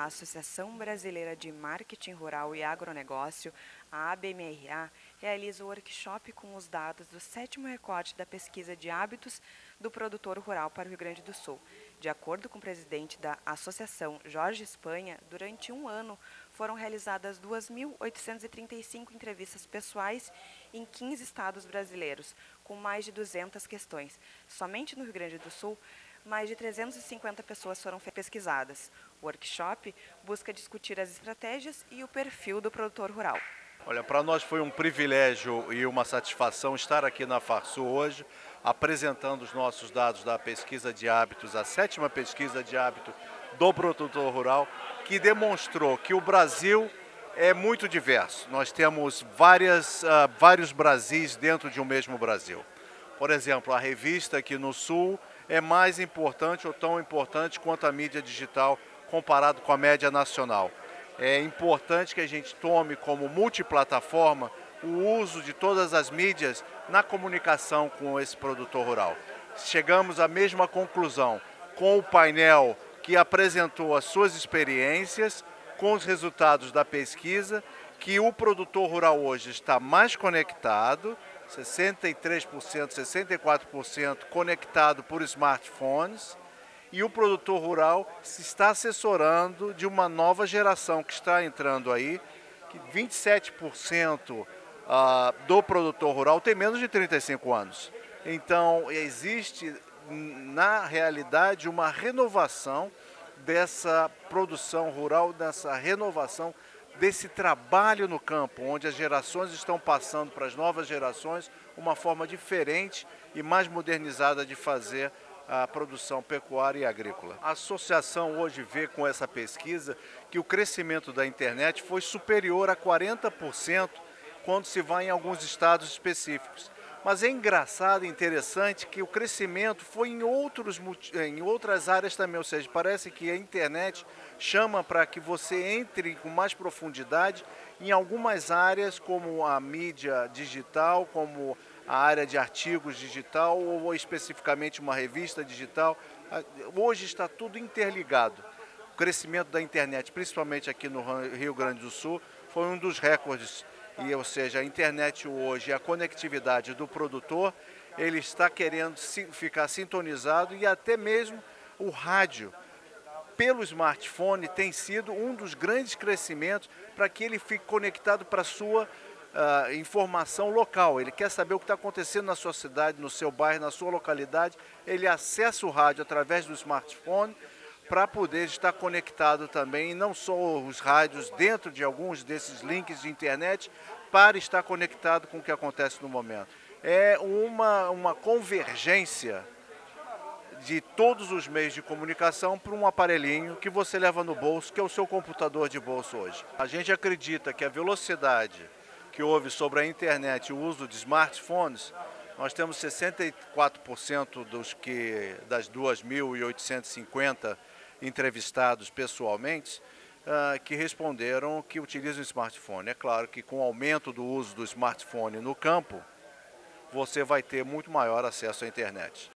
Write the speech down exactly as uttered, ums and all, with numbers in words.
Associação Brasileira de Marketing Rural e Agronegócio, a A B M R A, realiza o workshop com os dados do sétimo recorte da pesquisa de hábitos do produtor rural para o Rio Grande do Sul. De acordo com o presidente da associação, Jorge Espanha, durante um ano foram realizadas duas mil oitocentas e trinta e cinco entrevistas pessoais em quinze estados brasileiros, com mais de duzentas questões. Somente no Rio Grande do Sul, mais de trezentas e cinquenta pessoas foram pesquisadas. O workshop busca discutir as estratégias e o perfil do produtor rural. Olha, para nós foi um privilégio e uma satisfação estar aqui na Farsul hoje, apresentando os nossos dados da pesquisa de hábitos, a sétima pesquisa de hábito do produtor rural, que demonstrou que o Brasil é muito diverso. Nós temos várias, uh, vários Brasis dentro de um mesmo Brasil. Por exemplo, a revista aqui no Sul é mais importante ou tão importante quanto a mídia digital comparado com a média nacional. É importante que a gente tome como multiplataforma o uso de todas as mídias na comunicação com esse produtor rural. Chegamos à mesma conclusão com o painel que apresentou as suas experiências, com os resultados da pesquisa, que o produtor rural hoje está mais conectado, sessenta e três por cento, sessenta e quatro por cento conectado por smartphones, e o produtor rural se está assessorando de uma nova geração que está entrando aí, que vinte e sete por cento ah, do produtor rural tem menos de trinta e cinco anos. Então, existe, na realidade, uma renovação dessa produção rural, dessa renovação desse trabalho no campo, onde as gerações estão passando para as novas gerações uma forma diferente e mais modernizada de fazer a produção pecuária e agrícola. A associação hoje vê com essa pesquisa que o crescimento da internet foi superior a quarenta por cento quando se vai em alguns estados específicos. Mas é engraçado e interessante que o crescimento foi em, outros, em outras áreas também, ou seja, parece que a internet chama para que você entre com mais profundidade em algumas áreas, como a mídia digital, como a área de artigos digital ou especificamente uma revista digital. Hoje está tudo interligado. O crescimento da internet, principalmente aqui no Rio Grande do Sul, foi um dos recordes. E, ou seja, a internet hoje, a conectividade do produtor, ele está querendo ficar sintonizado, e até mesmo o rádio pelo smartphone tem sido um dos grandes crescimentos para que ele fique conectado para a sua uh, informação local. Ele quer saber o que está acontecendo na sua cidade, no seu bairro, na sua localidade. Ele acessa o rádio através do smartphone para poder estar conectado também, e não só os rádios dentro de alguns desses links de internet, para estar conectado com o que acontece no momento. É uma, uma convergência de todos os meios de comunicação para um aparelhinho que você leva no bolso, que é o seu computador de bolso hoje. A gente acredita que a velocidade que houve sobre a internet e o uso de smartphones, nós temos sessenta e quatro por cento dos que, das duas mil oitocentos e cinquenta entrevistados pessoalmente, uh, que responderam que utilizam o smartphone. É claro que com o aumento do uso do smartphone no campo, você vai ter muito maior acesso à internet.